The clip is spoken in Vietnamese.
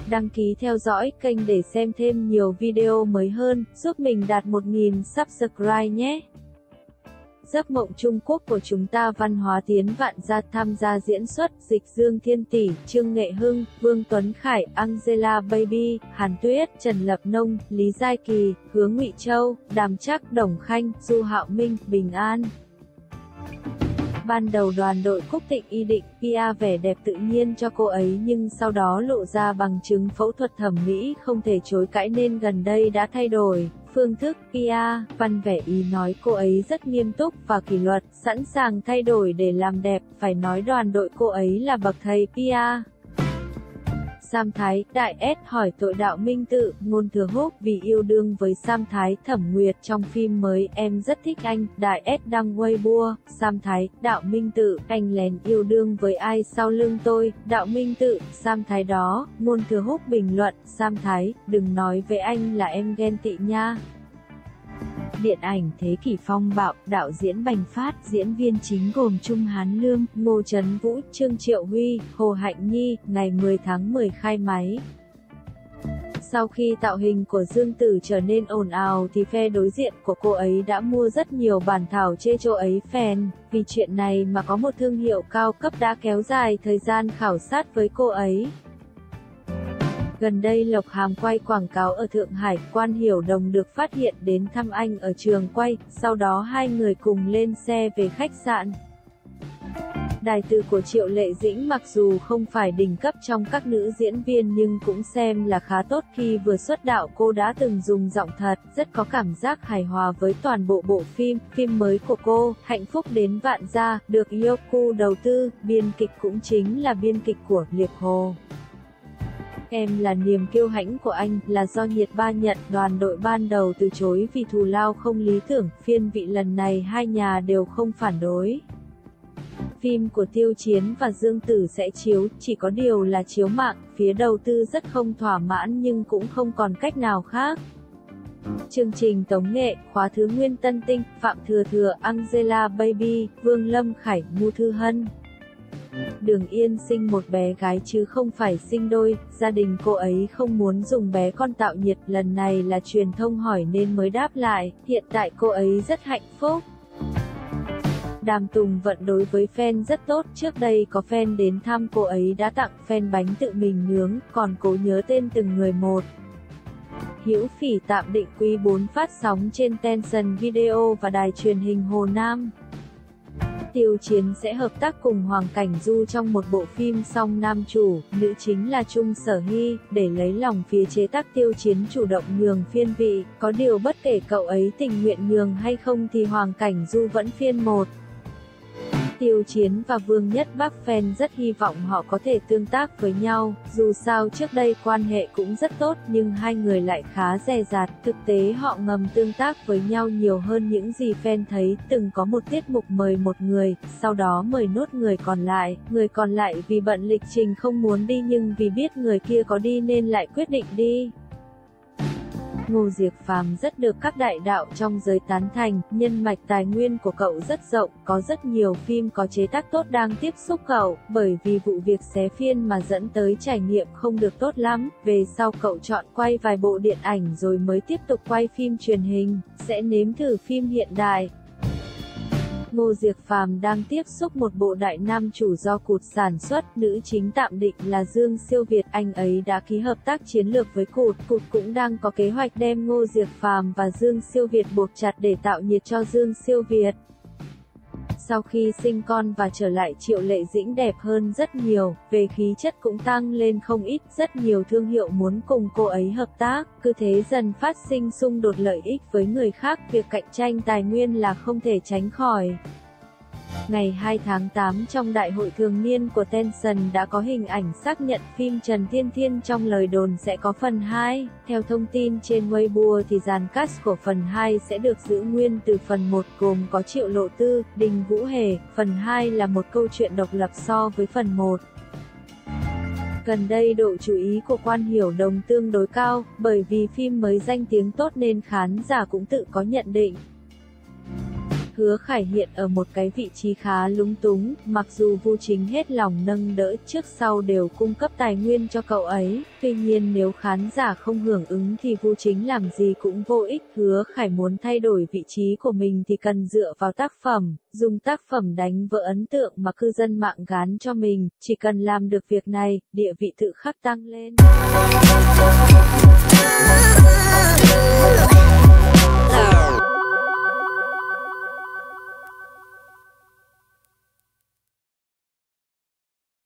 Đăng ký theo dõi kênh để xem thêm nhiều video mới hơn, giúp mình đạt 1000 subscribe nhé. Giấc mộng Trung Quốc của chúng ta. Văn hóa Tiến Vạn Gia tham gia diễn xuất, Dịch Dương Thiên Tỷ, Trương Nghệ Hưng, Vương Tuấn Khải, Angela Baby, Hàn Tuyết, Trần Lập Nông, Lý Giai Kỳ, Hứa Ngụy Châu, Đàm Trắc, Đồng Khanh, Du Hạo Minh, Bình An. Ban đầu đoàn đội Cúc Tịnh y định PR vẻ đẹp tự nhiên cho cô ấy, nhưng sau đó lộ ra bằng chứng phẫu thuật thẩm mỹ không thể chối cãi nên gần đây đã thay đổi phương thức PR. Văn vẻ ý nói cô ấy rất nghiêm túc và kỷ luật, sẵn sàng thay đổi để làm đẹp, phải nói đoàn đội cô ấy là bậc thầy PR. Sam Thái, Đại S hỏi tội Đạo Minh Tự, Ngôn Thừa Húc vì yêu đương với Sam Thái. Thẩm Nguyệt, trong phim mới em rất thích anh. Đại S đăng Weibo, Sam Thái, Đạo Minh Tự, anh lén yêu đương với ai sau lưng tôi? Đạo Minh Tự, Sam Thái đó. Ngôn Thừa Húc bình luận, Sam Thái, đừng nói với anh là em ghen tị nha. Điện ảnh Thế Kỷ Phong bạo, đạo diễn Bành Phát, diễn viên chính gồm Trung Hán Lương, Ngô Trấn Vũ, Trương Triệu Huy, Hồ Hạnh Nhi, ngày 10 tháng 10 khai máy. Sau khi tạo hình của Dương Tử trở nên ồn ào thì phe đối diện của cô ấy đã mua rất nhiều bản thảo chê cô ấy phèn. Vì chuyện này mà có một thương hiệu cao cấp đã kéo dài thời gian khảo sát với cô ấy. Gần đây Lộc Hàm quay quảng cáo ở Thượng Hải, Quan Hiểu Đồng được phát hiện đến thăm anh ở trường quay, sau đó hai người cùng lên xe về khách sạn. Đài từ của Triệu Lệ Dĩnh mặc dù không phải đỉnh cấp trong các nữ diễn viên nhưng cũng xem là khá tốt. Khi vừa xuất đạo cô đã từng dùng giọng thật, rất có cảm giác hài hòa với toàn bộ bộ phim. Phim mới của cô, Hạnh Phúc Đến Vạn Gia, được Youku đầu tư, biên kịch cũng chính là biên kịch của Liệt Hồ. Em là niềm kiêu hãnh của anh, là do Nhiệt Ba nhận. Đoàn đội ban đầu từ chối vì thù lao không lý tưởng, phiên vị lần này hai nhà đều không phản đối. Phim của Tiêu Chiến và Dương Tử sẽ chiếu, chỉ có điều là chiếu mạng, phía đầu tư rất không thỏa mãn nhưng cũng không còn cách nào khác. Chương trình tống nghệ, khóa thứ Nguyên Tân Tinh, Phạm Thừa Thừa, Angela Baby, Vương Lâm Khải, Ngô Thư Hân. Đường Yên sinh một bé gái chứ không phải sinh đôi, gia đình cô ấy không muốn dùng bé con tạo nhiệt, lần này là truyền thông hỏi nên mới đáp lại, hiện tại cô ấy rất hạnh phúc. Đàm Tùng Vận đối với fan rất tốt, trước đây có fan đến thăm cô ấy đã tặng fan bánh tự mình nướng, còn cố nhớ tên từng người một. Hữu Phỉ tạm định quý 4 phát sóng trên Tencent Video và đài truyền hình Hồ Nam. Tiêu Chiến sẽ hợp tác cùng Hoàng Cảnh Du trong một bộ phim song nam chủ, nữ chính là Trung Sở Hy. Để lấy lòng phía chế tác, Tiêu Chiến chủ động nhường phiên vị, có điều bất kể cậu ấy tình nguyện nhường hay không thì Hoàng Cảnh Du vẫn phiên một. Tiêu Chiến và Vương Nhất Bắc fan rất hy vọng họ có thể tương tác với nhau, dù sao trước đây quan hệ cũng rất tốt nhưng hai người lại khá dè dặt, thực tế họ ngầm tương tác với nhau nhiều hơn những gì fan thấy, từng có một tiết mục mời một người, sau đó mời nốt người còn lại vì bận lịch trình không muốn đi nhưng vì biết người kia có đi nên lại quyết định đi. Ngô Diệc Phàm rất được các đại đạo trong giới tán thành, nhân mạch tài nguyên của cậu rất rộng, có rất nhiều phim có chế tác tốt đang tiếp xúc cậu, bởi vì vụ việc xé phiên mà dẫn tới trải nghiệm không được tốt lắm, về sau cậu chọn quay vài bộ điện ảnh rồi mới tiếp tục quay phim truyền hình, sẽ nếm thử phim hiện đại. Ngô Diệc Phàm đang tiếp xúc một bộ đại nam chủ do Cụt sản xuất, nữ chính tạm định là Dương Siêu Việt, anh ấy đã ký hợp tác chiến lược với Cụt cũng đang có kế hoạch đem Ngô Diệc Phàm và Dương Siêu Việt buộc chặt để tạo nhiệt cho Dương Siêu Việt. Sau khi sinh con và trở lại, Triệu Lệ Dĩnh đẹp hơn rất nhiều, về khí chất cũng tăng lên không ít, rất nhiều thương hiệu muốn cùng cô ấy hợp tác, cứ thế dần phát sinh xung đột lợi ích với người khác, việc cạnh tranh tài nguyên là không thể tránh khỏi. Ngày 2 tháng 8 trong đại hội thường niên của Tencent đã có hình ảnh xác nhận phim Trần Thiên Thiên trong lời đồn sẽ có phần 2. Theo thông tin trên Weibo thì dàn cast của phần 2 sẽ được giữ nguyên từ phần 1 gồm có Triệu Lộ Tư, Đình Vũ Hề, phần 2 là một câu chuyện độc lập so với phần 1. Gần đây độ chú ý của Quan Hiểu Đồng tương đối cao, bởi vì phim mới danh tiếng tốt nên khán giả cũng tự có nhận định. Hứa Khải hiện ở một cái vị trí khá lúng túng, mặc dù Vu Chính hết lòng nâng đỡ, trước sau đều cung cấp tài nguyên cho cậu ấy, tuy nhiên nếu khán giả không hưởng ứng thì Vu Chính làm gì cũng vô ích. Hứa Khải muốn thay đổi vị trí của mình thì cần dựa vào tác phẩm, dùng tác phẩm đánh vỡ ấn tượng mà cư dân mạng gán cho mình, chỉ cần làm được việc này, địa vị tự khắc tăng lên.